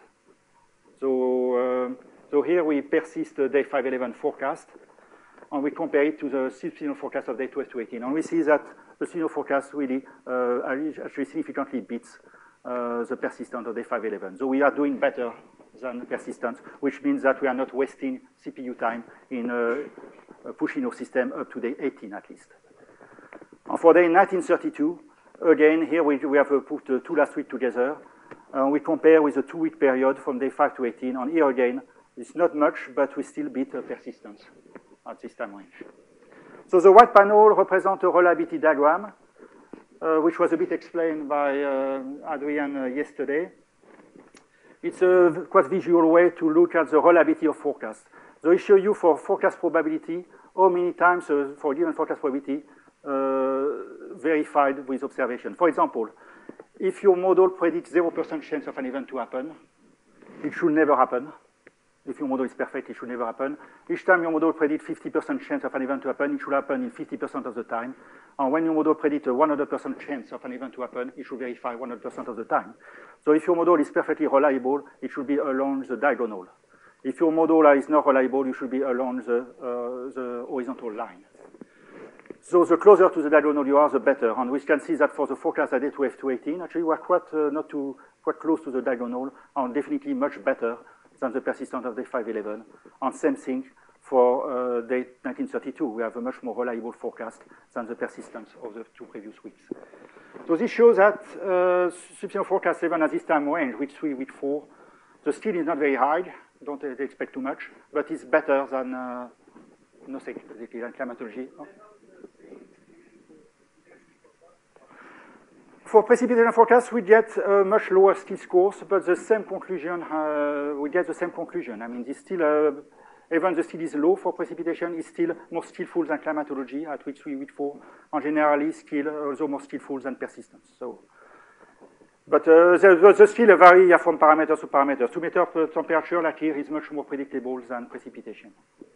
So, uh, so here we persist the day five eleven forecast, and we compare it to the seasonal forecast of day twelve to eighteen. And we see that the seasonal forecast really uh, actually significantly beats uh, the persistent of day five eleven. So we are doing better than persistent, which means that we are not wasting C P U time in uh, pushing our system up to day eighteen at least. And for day nineteen thirty-two, again, here we, we have uh, put uh, two last weeks together. Uh, we compare with a two-week period from day five to eighteen. And here again, it's not much, but we still beat uh, persistence at this time range. So the white panel represents a reliability diagram, uh, which was a bit explained by uh, Adrian uh, yesterday. It's a quite visual way to look at the reliability of forecast. So it shows you for forecast probability how many times uh, for a given forecast probability uh, verified with observation. For example, if your model predicts zero percent chance of an event to happen, it should never happen. If your model is perfect, it should never happen. Each time your model predicts fifty percent chance of an event to happen, it should happen in fifty percent of the time. And when your model predicts a one hundred percent chance of an event to happen, it should verify one hundred percent of the time. So if your model is perfectly reliable, it should be along the diagonal. If your model is not reliable, you should be along the, uh, the horizontal line. So the closer to the diagonal you are, the better. And we can see that for the forecast at day twelve to eighteen, actually we are quite, uh, not too, quite close to the diagonal, and definitely much better than the persistent of day five eleven. And same thing for uh, day nineteen thirty-two. We have a much more reliable forecast than the persistence of the two previous weeks. So this shows that uh, subseasonal forecast even at this time range, week three, week four, the still is not very high. Don't uh, expect too much, but it's better than uh, nothing, basically, than climatology. Oh. For precipitation forecast, we get uh, much lower still scores, but the same conclusion, uh, we get the same conclusion. I mean, this still, uh, even the still is low for precipitation, is still more skillful than climatology at week three, week four, and generally still also more skillful than persistence. So, but uh, the, the still vary from parameters to parameters. To meter temperature, like here, is much more predictable than precipitation.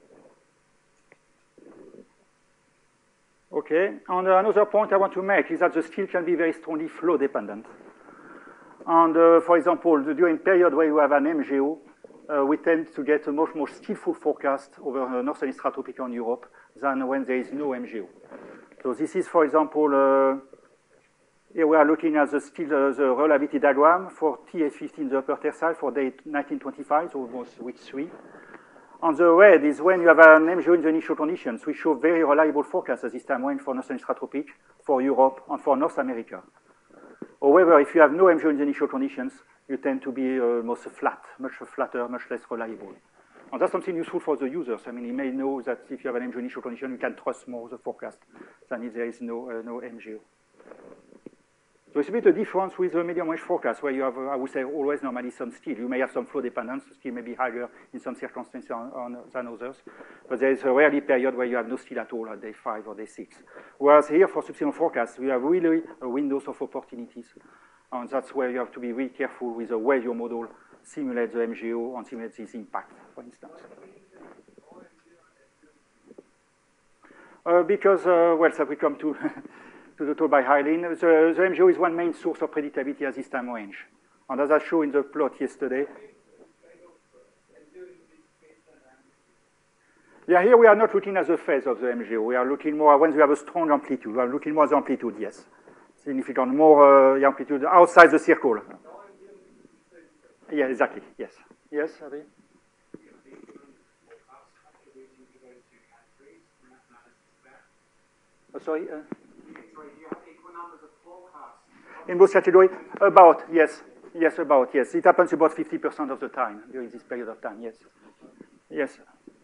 Okay, and another point I want to make is that the still can be very strongly flow dependent. And uh, for example, during period where you have an M G O, uh, we tend to get a much more skillful forecast over uh, northern extratropical and Europe than when there is no M G O. So this is, for example, uh, here we are looking at the still uh, the reliability diagram for T H fifteen, the upper tercile for day nineteen twenty-five, so almost week three. On the red is when you have an M G O in the initial conditions. We show very reliable forecasts at this time range for northern extratropic, for Europe, and for North America. However, if you have no M G O in the initial conditions, you tend to be uh, most flat, much flatter, much less reliable. And that's something useful for the users. I mean, you may know that if you have an M G O initial condition, you can trust more the forecast than if there is no, uh, no M G O. So it's a bit a difference with the medium range forecast, where you have, uh, I would say, always normally some steel. You may have some flow dependence, steel may be higher in some circumstances on, on, than others, but there is a rarely period where you have no steel at all at day five or day six. Whereas here, for subsequent forecasts, we have really a windows of opportunities, and that's where you have to be really careful with the way your model simulates the M G O and simulates this impact, for instance. Uh, because, uh, well, so we come to to the talk by Eileen. The, the M G O is one main source of predictability at this time range. And as I showed in the plot yesterday, yeah, here we are not looking at the phase of the M G O. We are looking more when we have a strong amplitude. We are looking more at the amplitude, yes. Significant, more uh, the amplitude outside the circle. Yeah, exactly, yes. Yes, Abby? Oh, sorry? Uh, in both categories? About, yes. Yes, about, yes. It happens about fifty percent of the time during this period of time, yes. Yes.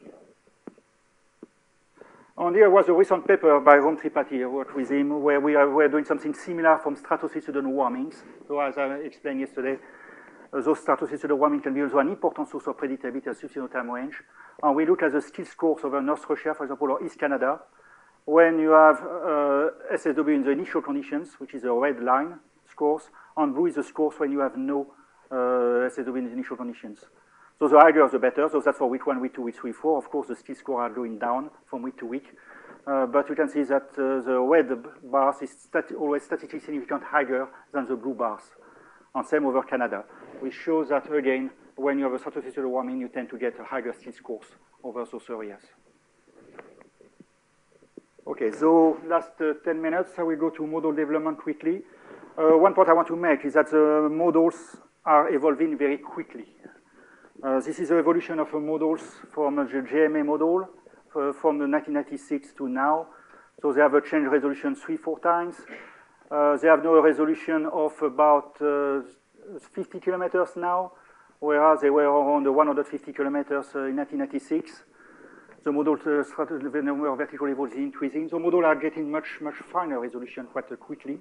And here was a recent paper by Rom Tripathi. I worked with him, where we are we're doing something similar from stratosynodal warmings. So as I explained yesterday, uh, those stratosynodal warming can be also an important source of predictability at subsequent time range. And we look at the steel scores over North Russia, for example, or East Canada, when you have uh, S S W in the initial conditions, which is a red line scores, and blue is the scores when you have no uh, S S W in the initial conditions. So the higher the better. So that's for week one, week two, week three, four. Of course, the steel scores are going down from week to week. Uh, but you can see that uh, the red bars is stat always statistically significant higher than the blue bars. And same over Canada, which shows that, again, when you have a stratosynodal warming, you tend to get a higher steel scores over those areas. Okay, so last uh, ten minutes, I will go to model development quickly. Uh, one point I want to make is that the models are evolving very quickly. Uh, this is the evolution of the models from the J M A model uh, from the nineteen ninety-six to now. So they have a change resolution three, four times. Uh, they have now a resolution of about uh, fifty kilometers now, whereas they were around one hundred fifty kilometers uh, in nineteen ninety-six. The model, uh, the number of vertical levels is increasing. The models are getting much, much finer resolution quite uh, quickly.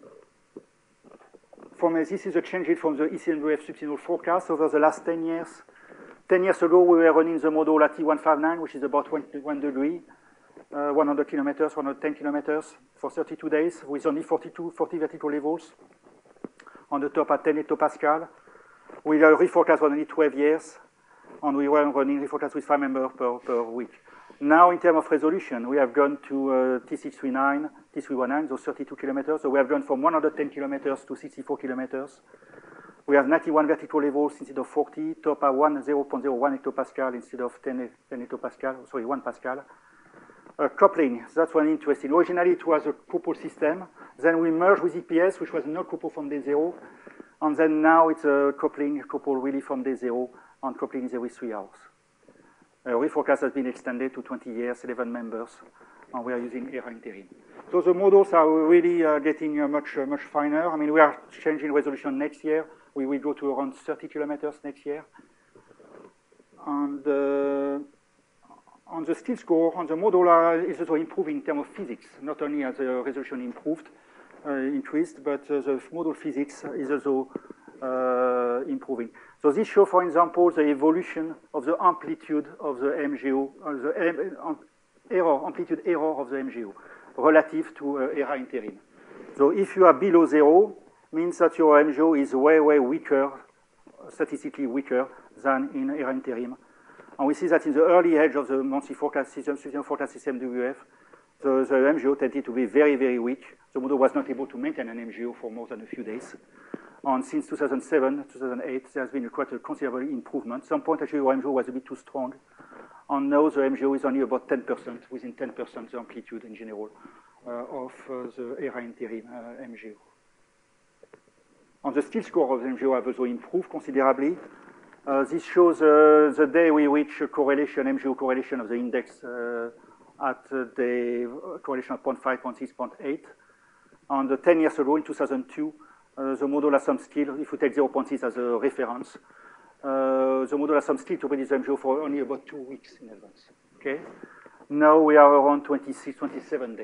From uh, this is a change from the E C M W F subsequent forecast over the last ten years. ten years ago, we were running the model at T one fifty-nine, which is about one, one degree, uh, one hundred kilometers, one hundred ten kilometers for thirty-two days, with only forty-two, forty vertical levels. On the top at ten hectopascal. We uh, reforecast for only twelve years, and we were running reforecast with five members per, per week. Now, in terms of resolution, we have gone to uh, T six thirty-nine, T three nineteen, those thirty-two kilometers. So we have gone from one hundred ten kilometers to sixty-four kilometers. We have ninety-one vertical levels instead of forty, top at zero point zero one hectopascal instead of ten, ten hectopascal, sorry, one pascal. Uh, coupling, that's one interesting. Originally, it was a coupled system. Then we merged with E P S, which was not coupled from day zero. And then now it's a coupling coupled really from day zero, and coupling is every three hours. Uh, reforecast has been extended to twenty years, eleven members, and we are using ERA interim. So the models are really uh, getting uh, much, uh, much finer. I mean, we are changing resolution next year. We will go to around thirty kilometers next year. And uh, on the steel score, on the model are, is also improving in terms of physics. Not only has the resolution improved, uh, increased, but uh, the model physics is also uh, improving. So this shows, for example, the evolution of the amplitude of the M G O, uh, the M error, amplitude error of the M G O relative to uh, ERA interim. So if you are below zero, means that your M G O is way, way weaker, statistically weaker than in ERA interim. And we see that in the early age of the monthly forecast system, seasonal forecast system W F, the, the M G O tended to be very, very weak. The model was not able to maintain an M G O for more than a few days. And since two thousand seven, two thousand eight, there has been quite a considerable improvement. At some point, actually, our M G O was a bit too strong. And now the M G O is only about ten percent, within ten percent the amplitude in general uh, of uh, the ERA interim uh, M G O. And the steel score of the M G O have also improved considerably. Uh, this shows uh, the day we reach a correlation, M G O correlation of the index uh, at uh, the correlation of zero point five, zero point six, zero point eight. And uh, ten years ago, in two thousand two, uh, the model has some skill, if you take zero point six as a reference, uh, the model has some skill to predict the M G O for only about two weeks in advance. Okay? Now we are around twenty-six, twenty-seven days.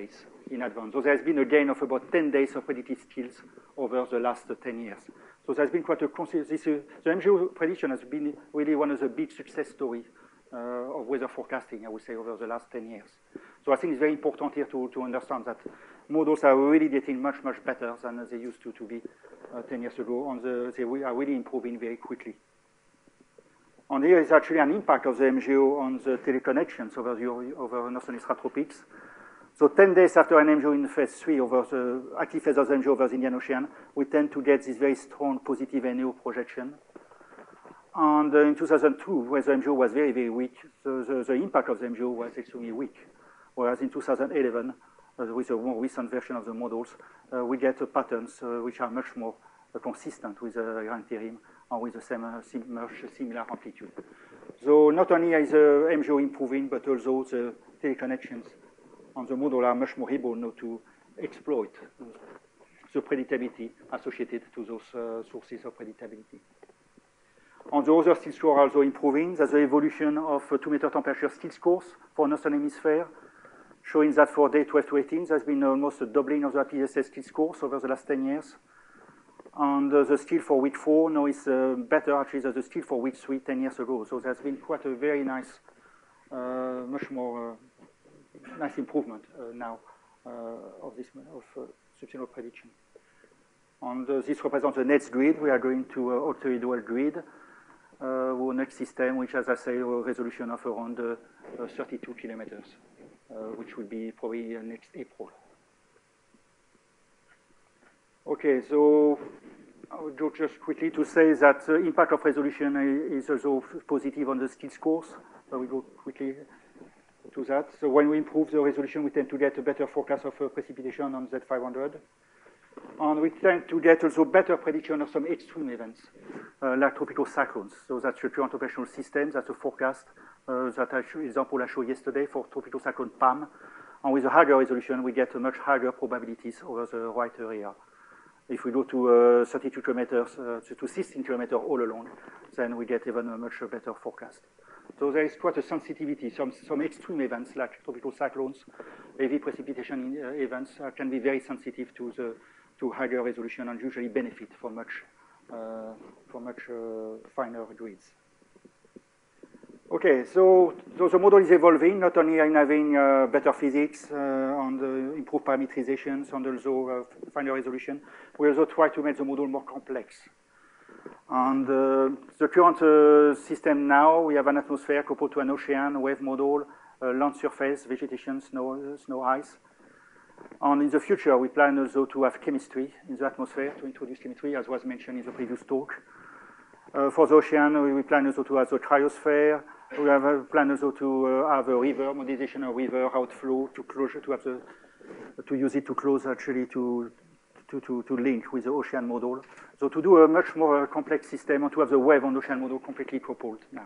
in advance. So there has been a gain of about ten days of predictive skills over the last ten years. So there's been quite a this, uh, the M G O prediction has been really one of the big success stories uh, of weather forecasting, I would say, over the last ten years. So I think it's very important here to, to understand that models are really getting much, much better than they used to, to be uh, ten years ago, and the, they are really improving very quickly. And here is actually an impact of the M G O on the teleconnections over the over northern extratropics. So ten days after an M G O in phase three over the active phase of the M G O over the Indian Ocean, we tend to get this very strong positive N E O projection. And uh, in two thousand two, when the M G O was very, very weak, the, the, the impact of the M G O was extremely weak. Whereas in two thousand eleven, uh, with a more recent version of the models, uh, we get uh, patterns uh, which are much more uh, consistent with the uh, interim and with the same uh, sim much similar amplitude. So not only is the M G O improving, but also the teleconnections and the model are much more able now to exploit the predictability associated to those uh, sources of predictability. And the other still scores are also improving. There's the evolution of uh, two-meter temperature still scores for Northern Hemisphere, showing that for day twelve to eighteen, there's been almost a doubling of the I P S S still scores over the last ten years. And uh, the still for week four now is uh, better actually than the still for week three ten years ago. So there's been quite a very nice, uh, much more uh, nice improvement uh, now uh, of this of uh, subsidial prediction. And uh, this represents the next grid. We are going to uh, alter dual grid, uh, our next system, which has, I say, a resolution of around uh, uh, thirty-two kilometers, uh, which will be probably uh, next April. Okay, so I would go just quickly to say that the impact of resolution is also positive on the still scores. So we go quickly to that. So when we improve the resolution, we tend to get a better forecast of uh, precipitation on Z five hundred. And we tend to get also better prediction of some extreme events, uh, like tropical cyclones. So that's the current operational system. That's a forecast uh, that I show, example I showed yesterday for tropical cyclone Pam. And with a higher resolution, we get a much higher probabilities over the right area. If we go to uh, thirty-two kilometers, uh, to sixteen kilometers all along, then we get even a much better forecast. So there is quite a sensitivity. Some, some extreme events like tropical cyclones, heavy precipitation in, uh, events uh, can be very sensitive to the to higher resolution and usually benefit from much uh, from much uh, finer grids. Okay, so, so the model is evolving, not only in having uh, better physics uh, and uh, improved parameterizations and also uh, finer resolution, we also try to make the model more complex. And uh, the current uh, system now, we have an atmosphere coupled to an ocean, wave model, uh, land surface, vegetation, snow, uh, snow ice. And in the future, we plan also to have chemistry in the atmosphere, to introduce chemistry, as was mentioned in the previous talk. Uh, for the ocean, we plan also to have the cryosphere. We have a plan also to uh, have a river, modelization of river outflow, to closure, to have the, to use it to close actually to, to, to, to link with the ocean model. So to do a much more complex system and to have the wave and ocean model completely coupled now.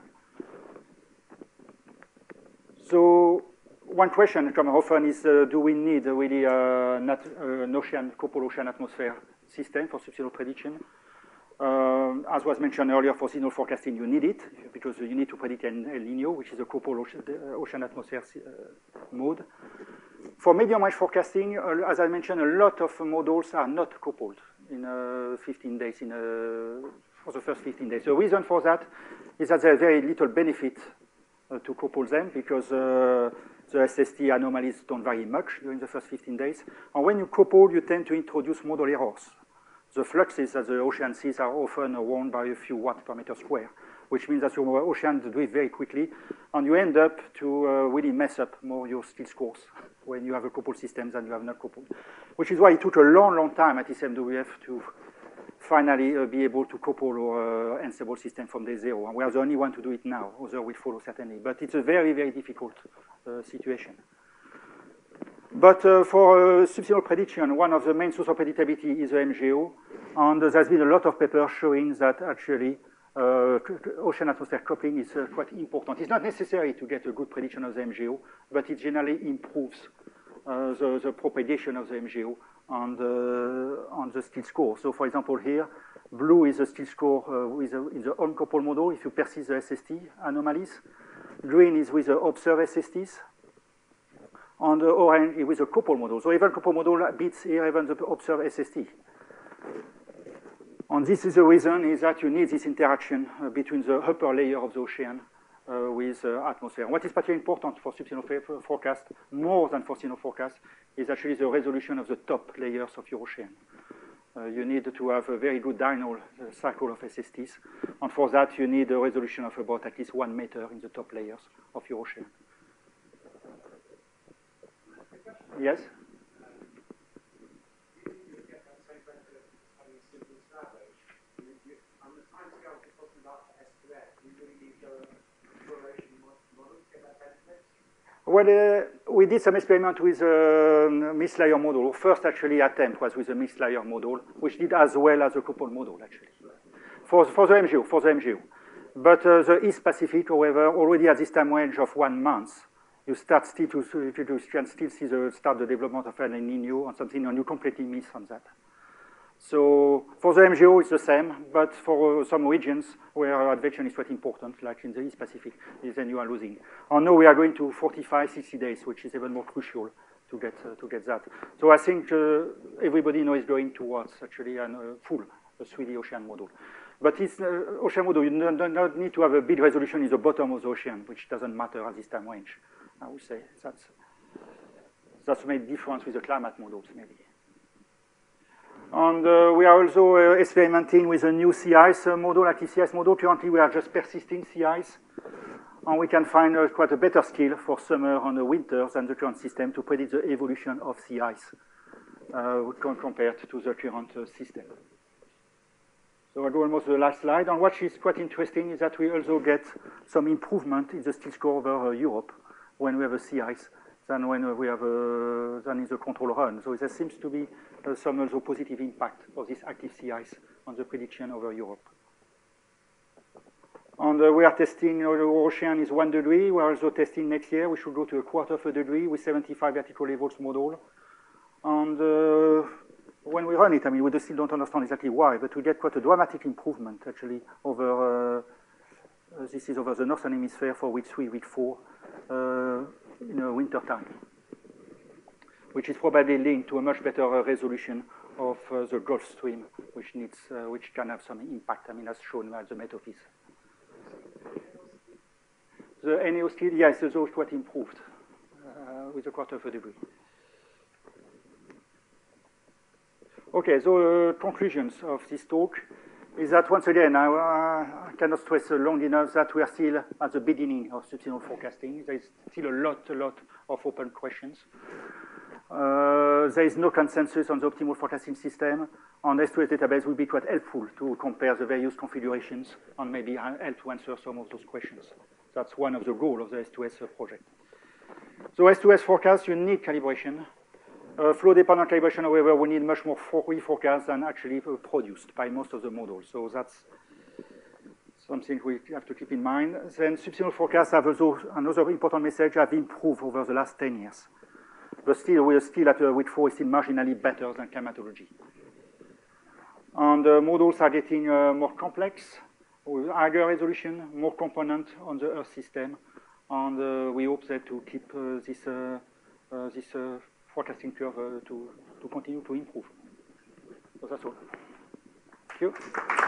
So one question that comes often is, uh, do we need a really uh, not, uh, an ocean, coupled ocean atmosphere system for subsidial prediction? Um, as was mentioned earlier, for seasonal forecasting, you need it because you need to predict El Niño, which is a coupled ocean, uh, ocean atmosphere uh, mode. For medium range forecasting, uh, as I mentioned, a lot of models are not coupled in uh, fifteen days, in, uh, for the first fifteen days. The reason for that is that there is very little benefit uh, to couple them because uh, the S S T anomalies don't vary much during the first fifteen days. And when you couple, you tend to introduce model errors. The fluxes that the ocean sees are often warmed by a few watts per meter square, which means that your ocean drift very quickly, and you end up to uh, really mess up more your still scores when you have a coupled system than you have not coupled. Which is why it took a long, long time at I C M W F to finally uh, be able to couple our uh, unstable system from day zero. And we are the only one to do it now. Others will follow certainly. But it's a very, very difficult uh, situation. But uh, for uh, subsidial prediction, one of the main sources of predictability is the M G O. And uh, there's been a lot of papers showing that actually uh, ocean atmosphere coupling is uh, quite important. It's not necessary to get a good prediction of the M G O, but it generally improves uh, the, the propagation of the M G O on the, on the still score. So for example here, blue is a still score uh, with a, in the uncoupled model if you persist the S S T anomalies. Green is with the observed S S Ts. on the orange with a couple model. So even couple model beats here even the observed S S T. And this is the reason is that you need this interaction uh, between the upper layer of the ocean uh, with uh, atmosphere. What is particularly important for subsidence forecast, more than for signal forecast, is actually the resolution of the top layers of your ocean. Uh, you need to have a very good diurnal uh, cycle of S S Ts, and for that you need a resolution of about at least one meter in the top layers of your ocean. Yes? Well, uh, we did some experiment with a mist layer model. First, actually, attempt was with a mist layer model, which did as well as a couple model, actually, for, for the M G O, for the M G O. But uh, the East Pacific, however, already at this time range of one month, you start still to, you can still see the start the development of El Nino and something, and you completely miss on that. So for the M G O, it's the same, but for uh, some regions where advection is quite important, like in the East Pacific, then you are losing. And now we are going to forty-five, sixty days, which is even more crucial to get uh, to get that. So I think uh, everybody now is going towards actually a uh, full a three D ocean model. But this uh, ocean model, you do not need to have a big resolution in the bottom of the ocean, which doesn't matter at this time range. I would say that's that's made difference with the climate models, maybe. And uh, we are also uh, experimenting with a new sea ice uh, model, active sea ice model. Currently, we are just persisting sea ice. And we can find uh, quite a better skill for summer and the winter than the current system to predict the evolution of sea ice uh, compared to the current uh, system. So I go almost to the last slide. And what is quite interesting is that we also get some improvement in the still score over uh, Europe when we have a sea ice than when uh, we have uh, than in the control run. So there seems to be uh, some also positive impact of this active sea ice on the prediction over Europe. And uh, we are testing, uh, the ocean is one degree. We are also testing next year. We should go to a quarter of a degree with seventy-five vertical levels model. And uh, when we run it, I mean, we still don't understand exactly why, but we get quite a dramatic improvement actually over, uh, uh, this is over the northern hemisphere for week three, week four, uh, in uh, winter time, which is probably linked to a much better uh, resolution of uh, the Gulf Stream, which needs, uh, which can have some impact. I mean, as shown by the METOPIS. The N A O still, yes, those are quite improved uh, with a quarter of a degree. Okay, so uh, conclusions of this talk is that once again, I, uh, I cannot stress long enough that we are still at the beginning of subseasonal forecasting. There is still a lot, a lot of open questions. Uh, there is no consensus on the optimal forecasting system. On S two S database will be quite helpful to compare the various configurations and maybe help to answer some of those questions. That's one of the goals of the S two S project. So S two S forecast, you need calibration. Uh, flow-dependent calibration, however, we need much more reforecast than actually uh, produced by most of the models. So that's something we have to keep in mind. Then subseasonal forecasts have also another important message, have improved over the last ten years. But still, we are still at uh, week four, is still marginally better than climatology. And the uh, models are getting uh, more complex, with higher resolution, more component on the Earth system. And uh, we hope that to keep uh, this, uh, uh, this uh, forecasting curve uh, to, to continue to improve. So that's all. Thank you.